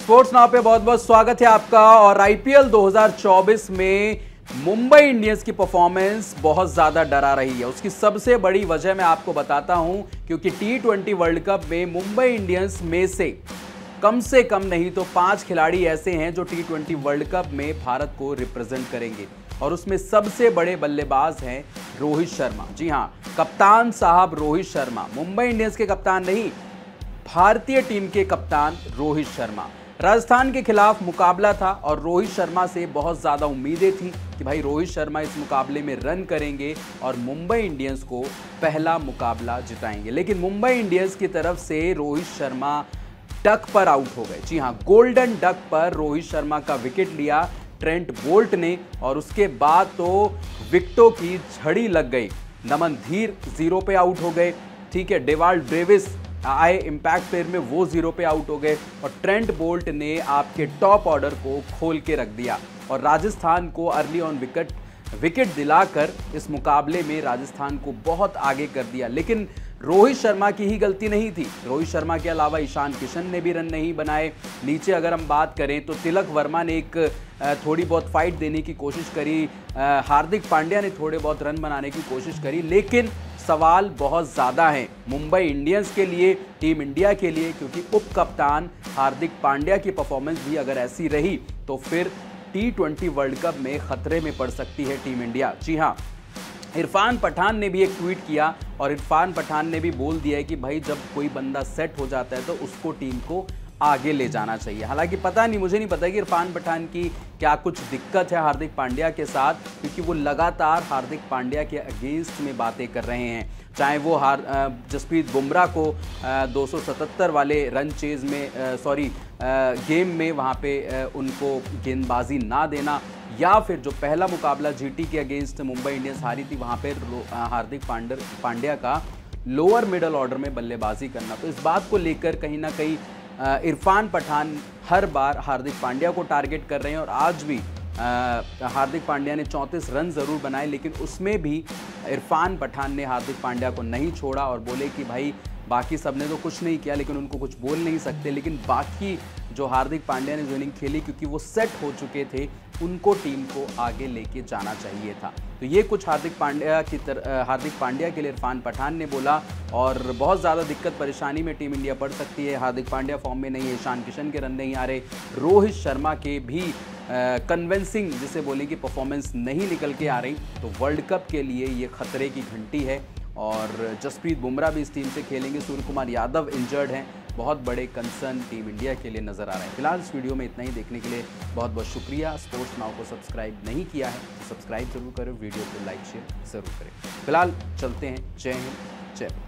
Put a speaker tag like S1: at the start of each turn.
S1: Sports now पे बहुत बहुत स्वागत है आपका। और आईपीएल 2024 में मुंबई इंडियंस की परफॉर्मेंस बहुत ज्यादा डरा रही है। उसकी सबसे बड़ी वजह मैं आपको बताता हूं, क्योंकि T20 वर्ल्ड कप में मुंबई इंडियंस में से कम नहीं तो 5 खिलाड़ी ऐसे हैं जो T20 वर्ल्ड कप में भारत को रिप्रेजेंट करेंगे, और उसमें सबसे बड़े बल्लेबाज हैं रोहित शर्मा। जी हां, कप्तान साहब रोहित शर्मा, मुंबई इंडियंस के कप्तान नहीं, भारतीय टीम के कप्तान रोहित शर्मा। राजस्थान के खिलाफ मुकाबला था और रोहित शर्मा से बहुत ज्यादा उम्मीदें थी कि भाई रोहित शर्मा इस मुकाबले में रन करेंगे और मुंबई इंडियंस को पहला मुकाबला जिताएंगे। लेकिन मुंबई इंडियंस की तरफ से रोहित शर्मा डक पर आउट हो गए। जी हां, गोल्डन डक पर रोहित शर्मा का विकेट लिया ट्रेंट बोल्ट ने, और उसके बाद तो विकेटों की झड़ी लग गई। नमन धीर 0 पे आउट हो गए, ठीक है, डेवाल्ड ब्रेविस आए इंपैक्ट प्लेयर में, वो 0 पे आउट हो गए, और ट्रेंट बोल्ट ने आपके टॉप ऑर्डर को खोल के रख दिया और राजस्थान को अर्ली ऑन विकेट दिलाकर इस मुकाबले में राजस्थान को बहुत आगे कर दिया। लेकिन रोहित शर्मा की ही गलती नहीं थी। रोहित शर्मा के अलावा ईशान किशन ने भी रन नहीं बनाए। नीचे अगर हम बात करें तो तिलक वर्मा ने एक थोड़ी बहुत फाइट देने की कोशिश करी, हार्दिक पांड्या ने थोड़े बहुत रन बनाने की कोशिश करी, लेकिन सवाल बहुत ज़्यादा है मुंबई इंडियंस के लिए, टीम इंडिया के लिए, क्योंकि उप कप्तान हार्दिक पांड्या की परफॉर्मेंस भी अगर ऐसी रही तो फिर T20 वर्ल्ड कप में खतरे में पड़ सकती है टीम इंडिया। जी हाँ, इरफान पठान ने भी एक ट्वीट किया और इरफान पठान ने भी बोल दिया है कि भाई जब कोई बंदा सेट हो जाता है तो उसको टीम को आगे ले जाना चाहिए। हालांकि पता नहीं, मुझे नहीं पता कि इरफान पठान की क्या कुछ दिक्कत है हार्दिक पांड्या के साथ, क्योंकि वो लगातार हार्दिक पांड्या के अगेंस्ट में बातें कर रहे हैं। चाहे वो जसप्रीत बुमराह को 277 वाले रन चेज में गेम में वहाँ पे उनको गेंदबाजी ना देना, या फिर जो पहला मुकाबला जीटी के अगेंस्ट मुंबई इंडियंस हारी थी वहाँ पे हार्दिक पांड्या का लोअर मिडल ऑर्डर में बल्लेबाजी करना। तो इस बात को लेकर कहीं ना कहीं इरफान पठान हर बार हार्दिक पांड्या को टारगेट कर रहे हैं। और आज भी हार्दिक पांड्या ने 34 रन ज़रूर बनाए, लेकिन उसमें भी इरफान पठान ने हार्दिक पांड्या को नहीं छोड़ा और बोले कि भाई बाकी सब ने तो कुछ नहीं किया, लेकिन उनको कुछ बोल नहीं सकते, लेकिन बाकी जो हार्दिक पांड्या ने जो इनिंग खेली, क्योंकि वो सेट हो चुके थे, उनको टीम को आगे लेके जाना चाहिए था। तो ये कुछ हार्दिक पांड्या के लिए इरफान पठान ने बोला, और बहुत ज़्यादा दिक्कत परेशानी में टीम इंडिया पड़ सकती है। हार्दिक पांड्या फॉर्म में नहीं है, ईशान किशन के रन नहीं आ रहे, रोहित शर्मा के भी कन्विंसिंग जिसे बोले कि परफॉर्मेंस नहीं निकल के आ रही, तो वर्ल्ड कप के लिए ये खतरे की घंटी है। और जसप्रीत बुमराह भी इस टीम से खेलेंगे, सूर्य कुमार यादव इंजर्ड हैं, बहुत बड़े कंसर्न टीम इंडिया के लिए नजर आ रहे हैं। फिलहाल इस वीडियो में इतना ही। देखने के लिए बहुत बहुत शुक्रिया। स्पोर्ट्स नाउ को सब्सक्राइब नहीं किया है तो सब्सक्राइब जरूर करें, वीडियो को लाइक शेयर जरूर करें। फिलहाल चलते हैं। जय हिंद, जय भारत।